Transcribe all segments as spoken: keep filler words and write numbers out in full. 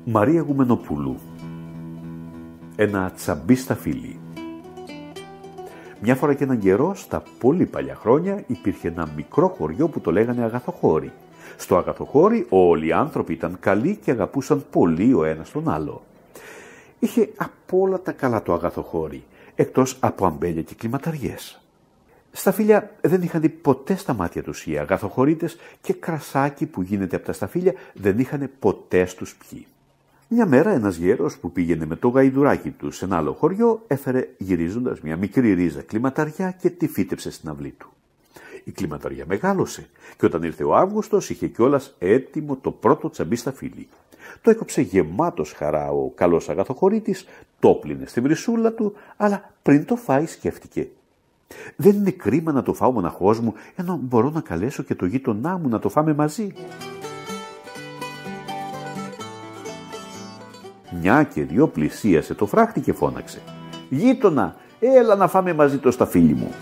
Μαρία Γουμενοπούλου. Ένα τσαμπί στα φίλη. Μια φορά και έναν καιρό, στα πολύ παλιά χρόνια, υπήρχε ένα μικρό χωριό που το λέγανε Αγαθοχώρη. Στο Αγαθοχώρη όλοι οι άνθρωποι ήταν καλοί και αγαπούσαν πολύ ο ένας τον άλλο. Είχε από όλα τα καλά το Αγαθοχώρη, εκτός από αμπέλια και κλιματαριές. Σταφύλια δεν είχαν δει ποτέ στα μάτια τους οι Αγαθοχωρίτες και κρασάκι που γίνεται από τα σταφύλια δεν είχαν ποτέ στους πιει. Μια μέρα ένας γέρος που πήγαινε με το γαϊδουράκι του σε ένα άλλο χωριό έφερε γυρίζοντας μια μικρή ρίζα κλιματαριά και τη φύτεψε στην αυλή του. Η κλιματαριά μεγάλωσε και όταν ήρθε ο Αύγουστος είχε κιόλας έτοιμο το πρώτο τσαμπί στα φύλλη. Το έκοψε γεμάτος χαρά ο καλός Αγαθοχωρίτης, το πλύνε στη βρυσούλα του, αλλά πριν το φάει σκέφτηκε. Δεν είναι κρίμα να το φάω μοναχός μου, ενώ μπορώ να καλέσω και το γείτονά μου να το φάμε μαζί. Μια και δυο πλησίασε το φράχτη και φώναξε. «Γείτονα, έλα να φάμε μαζί το σταφύλι μου».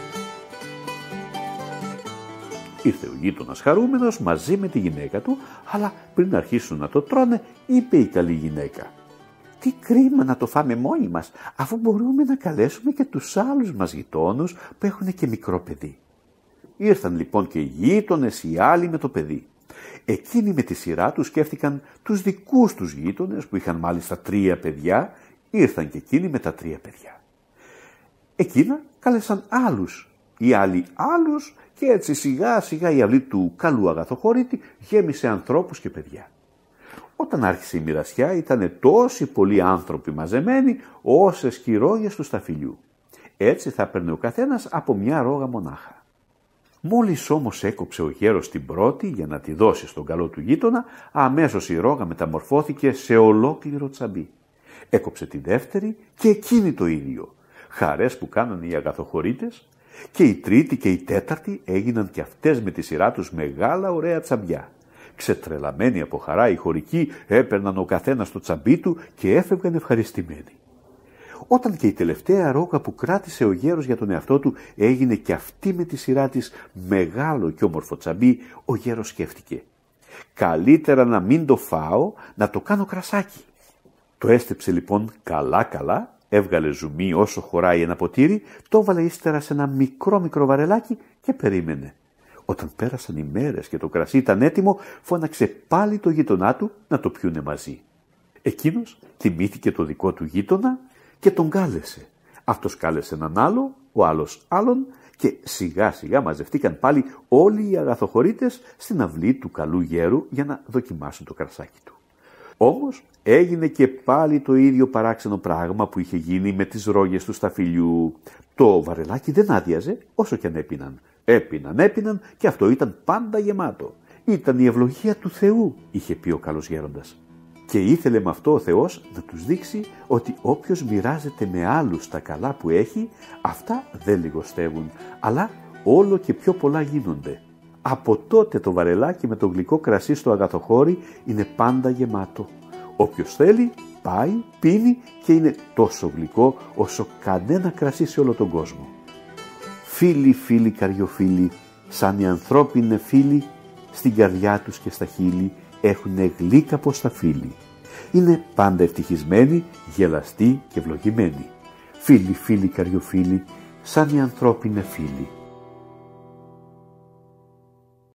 Ήρθε ο γείτονας χαρούμενος μαζί με τη γυναίκα του, αλλά πριν αρχίσουν να το τρώνε, είπε η καλή γυναίκα. «Τι κρίμα να το φάμε μόνοι μας, αφού μπορούμε να καλέσουμε και τους άλλους μας γειτόνους που έχουν και μικρό παιδί». Ήρθαν λοιπόν και οι γείτονες οι άλλοι με το παιδί. Εκείνοι με τη σειρά τους σκέφτηκαν τους δικούς τους γείτονες που είχαν μάλιστα τρία παιδιά, ήρθαν και εκείνοι με τα τρία παιδιά. Εκείνα κάλεσαν άλλους, οι άλλοι άλλους και έτσι σιγά σιγά η αυλή του καλού Αγαθοχωρίτη γέμισε ανθρώπους και παιδιά. Όταν άρχισε η μοιρασιά ήταν τόσοι πολλοί άνθρωποι μαζεμένοι όσες και οι ρόγες του σταφυλιού. Έτσι θα έπαιρνε ο καθένας από μια ρόγα μονάχα. Μόλις όμως έκοψε ο γέρος την πρώτη για να τη δώσει στον καλό του γείτονα, αμέσως η ρόγα μεταμορφώθηκε σε ολόκληρο τσαμπί. Έκοψε τη δεύτερη και εκείνη το ίδιο. Χαρές που κάνανε οι Αγαθοχωρίτες, και η τρίτη και η τέταρτη έγιναν και αυτές με τη σειρά τους μεγάλα ωραία τσαμπιά. Ξετρελαμένοι από χαρά οι χωρικοί έπαιρναν ο καθένας το τσαμπί του και έφευγαν ευχαριστημένοι. Όταν και η τελευταία ρόγα που κράτησε ο γέρος για τον εαυτό του έγινε και αυτή με τη σειρά της μεγάλο και όμορφο τσαμπί, ο γέρος σκέφτηκε. Καλύτερα να μην το φάω, να το κάνω κρασάκι. Το έστεψε λοιπόν καλά καλά, έβγαλε ζουμί όσο χωράει ένα ποτήρι, το έβαλε ύστερα σε ένα μικρό μικρό βαρελάκι και περίμενε. Όταν πέρασαν οι μέρες και το κρασί ήταν έτοιμο, φώναξε πάλι το γείτονά του να το πιούνε μαζί. Εκείνος θυμήθηκε το δικό του γείτονα και τον κάλεσε. Αυτός κάλεσε έναν άλλο, ο άλλος άλλον και σιγά σιγά μαζευτήκαν πάλι όλοι οι Αγαθοχωρίτες στην αυλή του καλού γέρου για να δοκιμάσουν το κρασάκι του. Όμως έγινε και πάλι το ίδιο παράξενο πράγμα που είχε γίνει με τις ρόγες του σταφυλιού. Το βαρελάκι δεν άδειαζε όσο και αν έπιναν. Έπιναν, έπιναν και αυτό ήταν πάντα γεμάτο. Ήταν η ευλογία του Θεού, είχε πει ο καλός γέροντας. Και ήθελε με αυτό ο Θεός να τους δείξει ότι όποιος μοιράζεται με άλλους τα καλά που έχει, αυτά δεν λιγοστεύουν, αλλά όλο και πιο πολλά γίνονται. Από τότε το βαρελάκι με το γλυκό κρασί στο Αγαθοχώρη είναι πάντα γεμάτο. Όποιος θέλει πάει, πίνει και είναι τόσο γλυκό όσο κανένα κρασί σε όλο τον κόσμο. Φίλοι, φίλοι, καριοφίλοι, σαν οι ανθρώποι είναι φίλοι, στην καρδιά τους και στα χείλη έχουνε γλύκα πως τα φίλοι. Είναι πάντα ευτυχισμένοι, γελαστοί και ευλογημένοι. Φίλοι, φίλοι, καριοφίλοι, σαν οι ανθρώποι είναι φίλοι.